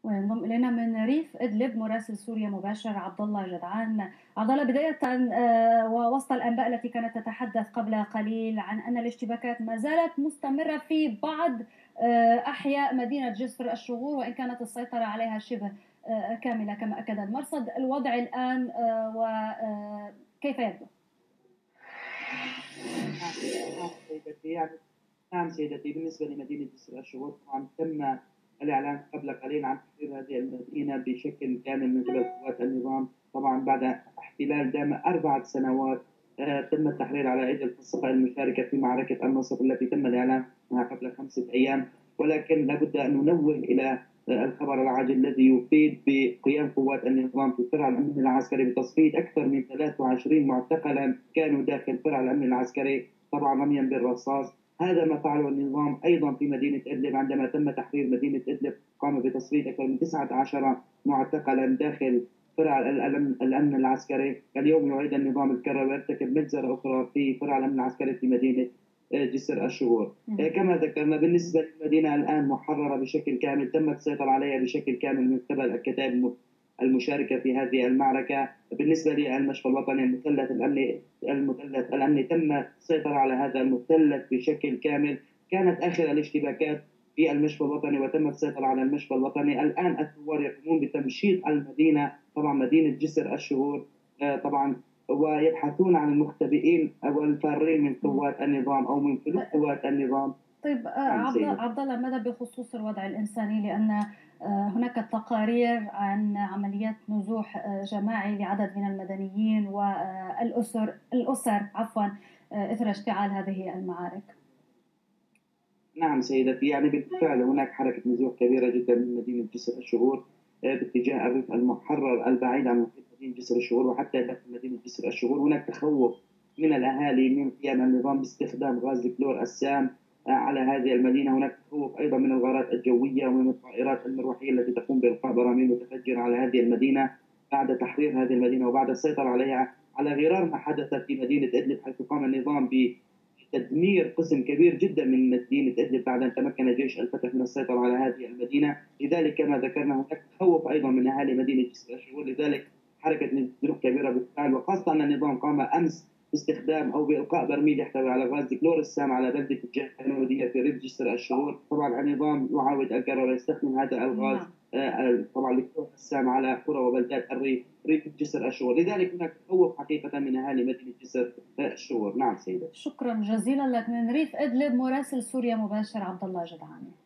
وينضم إلينا من ريف إدلب مراسل سوريا مباشر عبد الله جدعان. عبد الله، بداية ووسط الأنباء التي كانت تتحدث قبل قليل عن أن الاشتباكات ما زالت مستمرة في بعض أحياء مدينة جسر الشغور، وإن كانت السيطرة عليها شبه كاملة كما أكد المرصد. الوضع الآن وكيف يبدو؟ نعم سيدتي، نعم سيدتي، بالنسبة لمدينة جسر الشغور طبعا تم الإعلان قبل قليل عن تحرير هذه المدينة بشكل كامل من قبل قوات النظام. طبعا بعد احتلال دام 4 سنوات تم التحرير على أيدي الفصائل المشاركة في معركة النصر التي تم الإعلان عنها قبل 5 أيام. ولكن لابد أن ننوه إلى الخبر العاجل الذي يفيد بقيام قوات النظام في فرع الأمن العسكري بتصفية أكثر من 23 معتقلا كانوا داخل فرع الأمن العسكري، طبعا رميا بالرصاص. هذا ما فعله النظام أيضا في مدينة إدلب. عندما تم تحرير مدينة إدلب قام بتصفية أكثر من 19 معتقلا داخل فرع الأمن العسكري. اليوم يعيد النظام الكرة ويرتكب مجزرة أخرى في فرع الأمن العسكري في مدينة جسر الشغور. كما ذكرنا، بالنسبة للمدينة الآن محررة بشكل كامل، تم السيطرة عليها بشكل كامل من قبل الكتائب المشاركة في هذه المعركة. بالنسبة للمشفى الوطني، المثلث الأمني تم السيطرة على هذا المثلث بشكل كامل. كانت آخر الاشتباكات في المشفى الوطني وتم السيطرة على المشفى الوطني. الآن الثوار يقومون بتمشيط المدينة، طبعا مدينة جسر الشهور طبعا، ويبحثون عن المختبئين او الفارين من قوات النظام او من فلول قوات النظام. طيب نعم سيدي. عبد الله، ماذا بخصوص الوضع الإنساني؟ لأن هناك تقارير عن عمليات نزوح جماعي لعدد من المدنيين والأسر عفوا إثر اشتعال هذه المعارك. نعم سيدتي، بالفعل هناك حركة نزوح كبيرة جدا من مدينة جسر الشهور باتجاه الريف المحرر البعيد عن محيط مدينة جسر الشهور وحتى داخل مدينة جسر الشهور. هناك تخوف من الأهالي من قيام النظام باستخدام غاز الكلور السام على هذه المدينة. هناك تخوف أيضا من الغارات الجوية ومن الطائرات المروحية التي تقوم بإلقاء براميل متفجرة على هذه المدينة بعد تحرير هذه المدينة وبعد السيطرة عليها، على غرار ما حدث في مدينة إدلب، حيث قام النظام تدمير قسم كبير جدا من مدينة إدلب بعد أن تمكن جيش الفتح من السيطرة على هذه المدينة. لذلك كما ذكرنا هناك تخوف أيضا من أهالي مدينة جسر الشهور، لذلك حركة نزوح كبيرة بالفعل، وخاصة أن النظام قام أمس باستخدام أو بإلقاء برميل يحتوي على غاز كلور السام على بلدة الجنودية في ريف جسر الشهور. طبعا النظام يعاود الكرر ويستخدم هذا الغاز طبعا الكلور السام على قرى وبلدات ريف جسر الشهور. لذلك هناك تخوف حقيقة من أهالي مدينة جسر الشهور. نعم سيدة. شكرا جزيلا لك من ريف إدلب مراسل سوريا مباشر عبد الله جدعان.